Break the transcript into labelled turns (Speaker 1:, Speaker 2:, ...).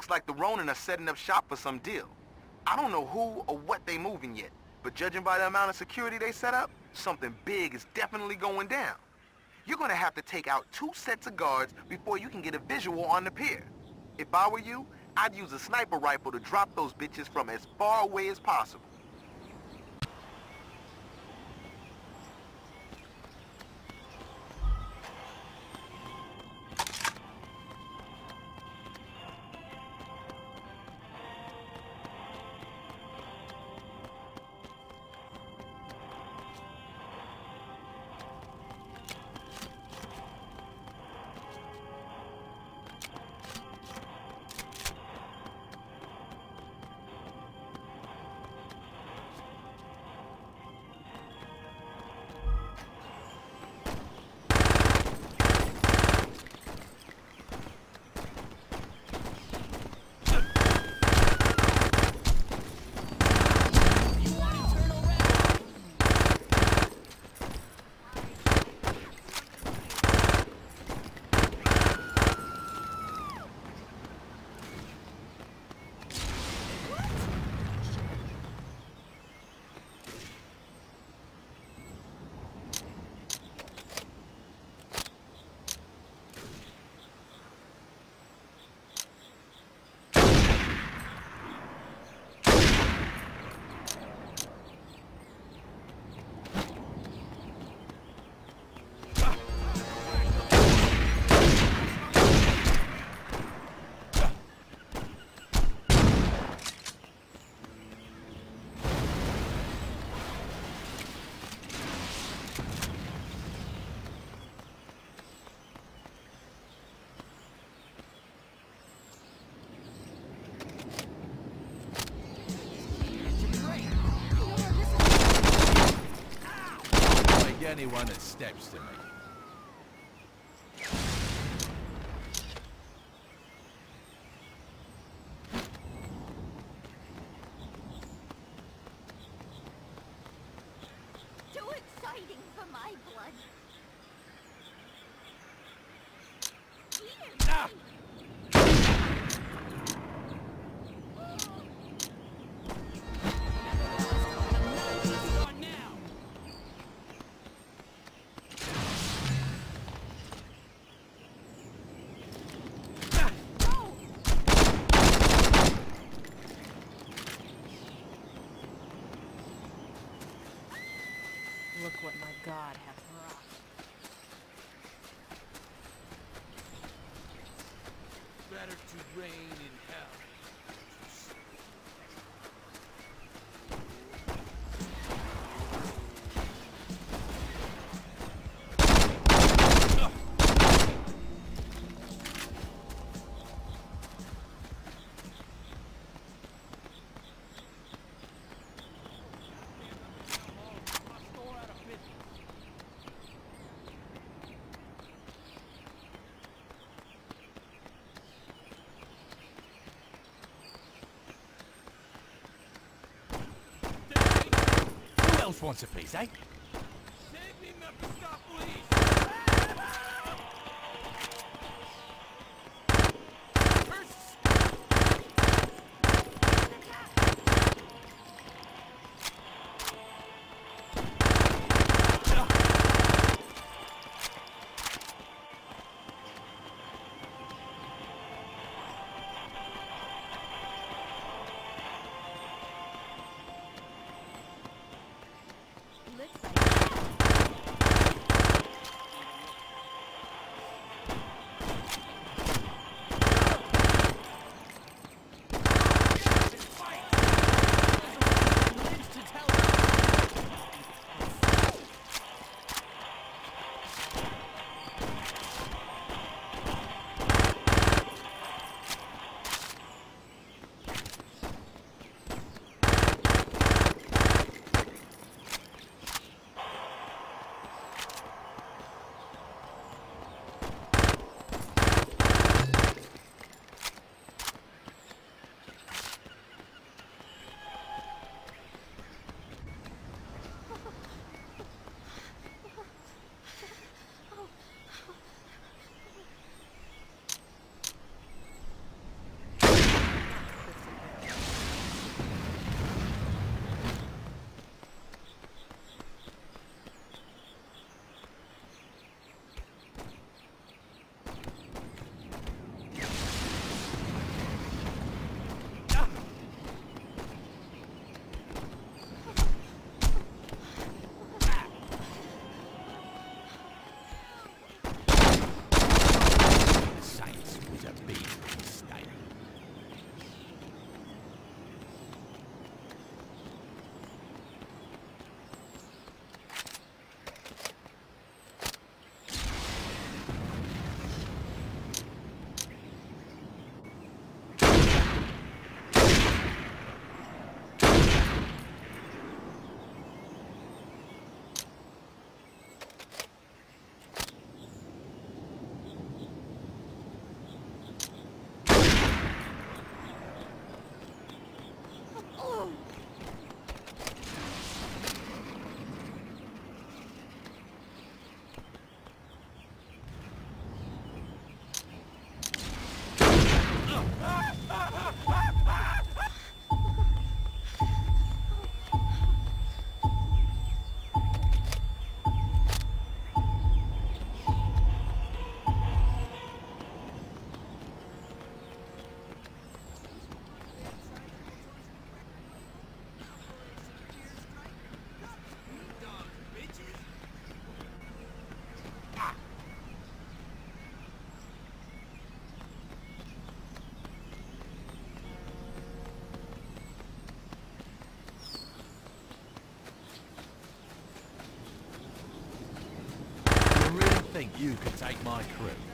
Speaker 1: Looks like the Ronin are setting up shop for some deal. I don't know who or what they moving yet, but judging by the amount of security they set up, something big is definitely going down. You're gonna have to take out 2 sets of guards before you can get a visual on the pier. If I were you, I'd use a sniper rifle to drop those bitches from as far away as possible.
Speaker 2: Anyone that steps to me.
Speaker 3: Too exciting for my blood.
Speaker 2: Ah!
Speaker 4: Look what my god has wrought.
Speaker 2: Better to reign in hell. Who else wants a piece, eh? Save me, Mephistopheles!
Speaker 3: Looks like
Speaker 2: think you could take my crew?